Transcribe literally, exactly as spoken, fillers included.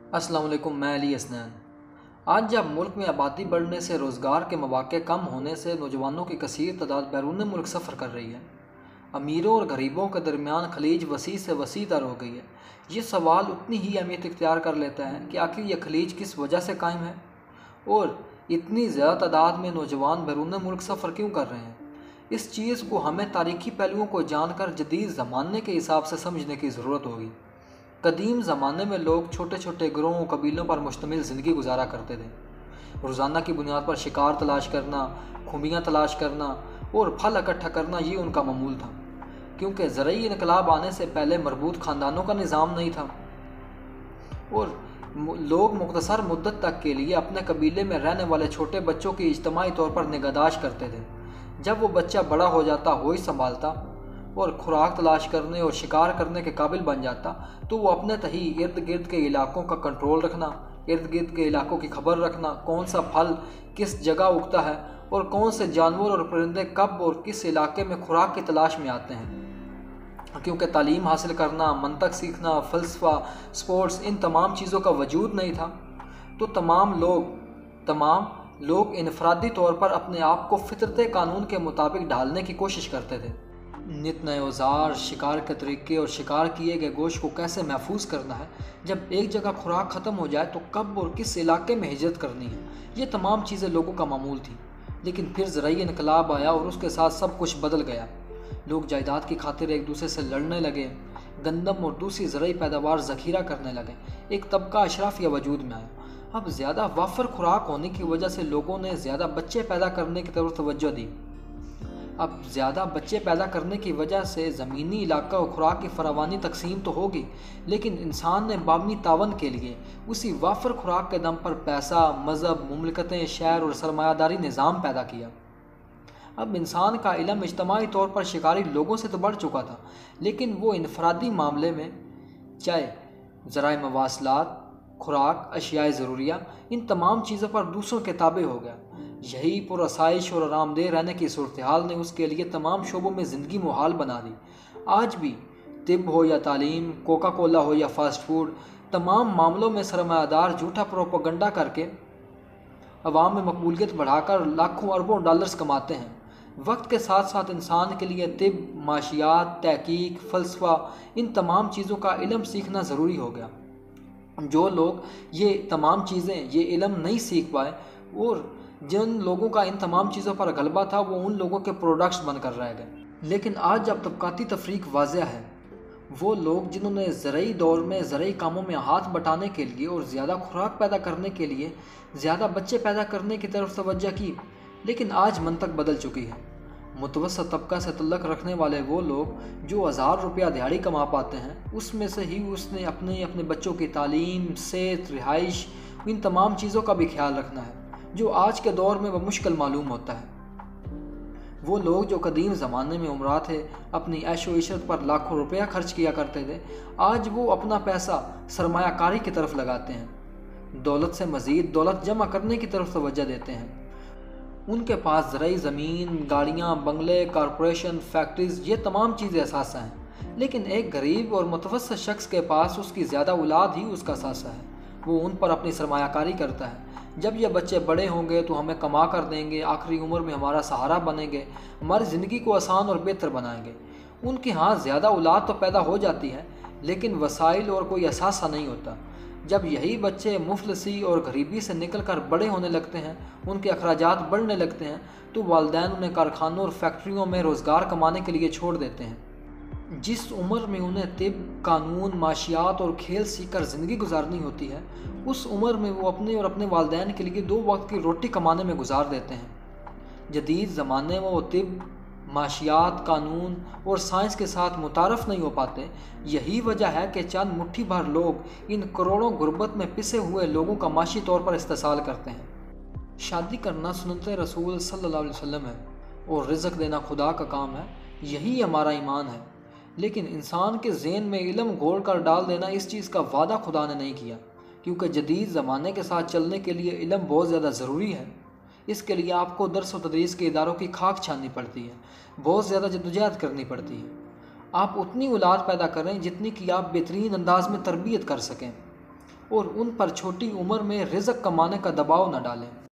अस्सलाम वालेकुम, मैं अली हसनैन। आज जब मुल्क में आबादी बढ़ने से रोज़गार के मौक़े कम होने से नौजवानों की कसीर तादाद बैरून मुल्क सफ़र कर रही है। अमीरों और गरीबों के दरमियान खलीज वसी से वसी तर हो गई है। ये सवाल उतनी ही अहमियत इख्तियार कर लेता है कि आखिर यह खलीज किस वजह से कायम है और इतनी ज़्यादा तादाद में नौजवान बैरून मुल्क सफ़र क्यों कर रहे हैं। इस चीज़ को हमें तारीख़ी पहलुओं को जानकर जदीद ज़माने के हिसाब से समझने की ज़रूरत होगी। कदीम ज़माने में लोग छोटे छोटे ग्रोहों कबीलों पर मुश्तमिल ज़िंदगी गुजारा करते थे। रोज़ाना की बुनियाद पर शिकार तलाश करना, खूबियाँ तलाश करना और फल इकट्ठा करना ये उनका मामूल था, क्योंकि ज़रूरी इनकलाब आने से पहले मरबूत ख़ानदानों का निज़ाम नहीं था और लोग मुख्तसर मुद्दत तक के लिए अपने कबीले में रहने वाले छोटे बच्चों की इज्तमाही तौर पर निगहदाश्त करते थे। जब वो बच्चा बड़ा हो जाता, होश संभालता और खुराक तलाश करने और शिकार करने के काबिल बन जाता, तो वो अपने तही इर्द गिर्द के इलाकों का कंट्रोल रखना, इर्द गिर्द के इलाकों की खबर रखना, कौन सा फल किस जगह उगता है और कौन से जानवर और परिंदे कब और किस इलाके में खुराक की तलाश में आते हैं। क्योंकि तालीम हासिल करना, मंतक सीखना, फ़लसफ़ा, स्पोर्ट्स, इन तमाम चीज़ों का वजूद नहीं था, तो तमाम लोग तमाम लोग इनफरादी तौर पर अपने आप को फितरत कानून के मुताबिक ढालने की कोशिश करते थे। नित नए औजार, शिकार के तरीके और शिकार किए गए गोश्त को कैसे महफूज करना है, जब एक जगह खुराक ख़त्म हो जाए तो कब और किस इलाके में हिजरत करनी है, ये तमाम चीज़ें लोगों का मामूल थी। लेकिन फिर ज़राई इनकलाब आया और उसके साथ सब कुछ बदल गया। लोग जायदाद की खातिर एक दूसरे से लड़ने लगे, गंदम और दूसरी ज़राई पैदावार ज़ख़ीरा करने लगे। एक तबका अशराफिया वजूद में आया। अब ज़्यादा वाफर खुराक होने की वजह से लोगों ने ज़्यादा बच्चे पैदा करने की तरफ तवज्जो दी। अब ज़्यादा बच्चे पैदा करने की वजह से ज़मीनी इलाका और खुराक की फरावानी तकसीम तो होगी, लेकिन इंसान ने बावनी तावन के लिए उसी वाफर खुराक के दम पर पैसा, मज़हब, मुमलिकतें, शहर और सरमायादारी निज़ाम पैदा किया। अब इंसान का इल्म इज्तमाही तौर पर शिकारी लोगों से तो बढ़ चुका था, लेकिन वो इनफरादी मामले में चाहे ज़राए मवासलात, खुराक, अशियाए ज़रूरिया, इन तमाम चीज़ों पर दूसरों के ताबे हो गया। यही पुरसाइश और आरामदेह रहने की सूरत हाल ने उसके लिए तमाम शोबों में ज़िंदगी मुहाल बना दी। आज भी तिब हो या तालीम, कोका कोला हो या फास्ट फूड, तमाम मामलों में सरमायादार झूठा प्रोपेगेंडा करके अवाम में मकबूलियत बढ़ाकर लाखों अरबों डॉलर्स कमाते हैं। वक्त के साथ साथ इंसान के लिए तिब, माशियात, तहकीक, फ़लसफ़ा, इन तमाम चीज़ों का इल्म सीखना ज़रूरी हो गया। जो लोग ये तमाम चीज़ें, ये इल्म नहीं सीख पाए और जिन लोगों का इन तमाम चीज़ों पर गलबा था, वो उन लोगों के प्रोडक्ट्स बनकर रह गए। लेकिन आज जब तबकाती तफरीक वाज़ह है, वो लोग जिन्होंने ज़रई दौर में ज़रई कामों में हाथ बटाने के लिए और ज़्यादा खुराक पैदा करने के लिए ज़्यादा बच्चे पैदा करने की तरफ तवज्जो की, लेकिन आज मंतक बदल चुकी है। मुतवस्सित तबका से तल्लक रखने वाले वो लोग जो हज़ार रुपया दिहाड़ी कमा पाते हैं, उसमें से ही उसने अपने अपने बच्चों की तालीम, सेहत, रिहाइश, इन तमाम चीज़ों का भी ख्याल रखना है, जो आज के दौर में वह मुश्किल मालूम होता है। वो लोग जो कदीम ज़माने में उमरा थे, अपनी ऐशो इशरत पर लाखों रुपया खर्च किया करते थे, आज वो अपना पैसा सरमायाकारी की तरफ लगाते हैं, दौलत से मज़ीद दौलत जमा करने की तरफ तवज्जो देते हैं। उनके पास ज़राई ज़मीन, गाड़ियाँ, बंगले, कॉरपोरेशन, फैक्ट्रीज़, ये तमाम चीज़ें असासा हैं। लेकिन एक गरीब और मुतवस्सित शख्स के पास उसकी ज़्यादा औलाद ही उसका असासा है। वो उन पर अपनी सरमायाकारी करता है। जब ये बच्चे बड़े होंगे तो हमें कमा कर देंगे, आखिरी उम्र में हमारा सहारा बनेंगे, हमारी ज़िंदगी को आसान और बेहतर बनाएंगे। उनके यहाँ ज़्यादा औलाद तो पैदा हो जाती है, लेकिन वसाइल और कोई असासा नहीं होता। जब यही बच्चे मुफलसी और गरीबी से निकल कर बड़े होने लगते हैं, उनके अखराजात बढ़ने लगते हैं, तो वालिदैन उन्हें कारखानों और फैक्ट्रियों में रोज़गार कमाने के लिए छोड़ देते हैं। जिस उम्र में उन्हें तिब, कानून, माशियात और खेल सीख कर ज़िंदगी गुजारनी होती है, उस उम्र में वो अपने और अपने वालिदैन के लिए दो वक्त की रोटी कमाने में गुजार देते हैं। जदीद ज़माने में वो तिब, माशियात, कानून और साइंस के साथ मुतारफ़ नहीं हो पाते। यही वजह है कि चंद मुट्ठी भर लोग इन करोड़ों गुर्बत में पिसे हुए लोगों का माशी तौर पर इस्तेसाल करते हैं। शादी करना सुन्नत रसूल सल्लल्लाहु अलैहि वसल्लम है और रिज़्क़ देना खुदा का काम है, यही हमारा ईमान है। लेकिन इंसान के ज़हन में इल्म घोल कर डाल देना, इस चीज़ का वादा खुदा ने नहीं किया, क्योंकि जदीद ज़माने के साथ चलने के लिए इल्म बहुत ज़्यादा ज़रूरी है। इसके लिए आपको दर्स और तदरीस के इदारों की खाक छाननी पड़ती है, बहुत ज़्यादा जद्दोजहद करनी पड़ती है। आप उतनी औलाद पैदा करें जितनी कि आप बेहतरीन अंदाज में तरबियत कर सकें। और उन पर छोटी उम्र में रिज़्क कमाने का दबाव न डालें।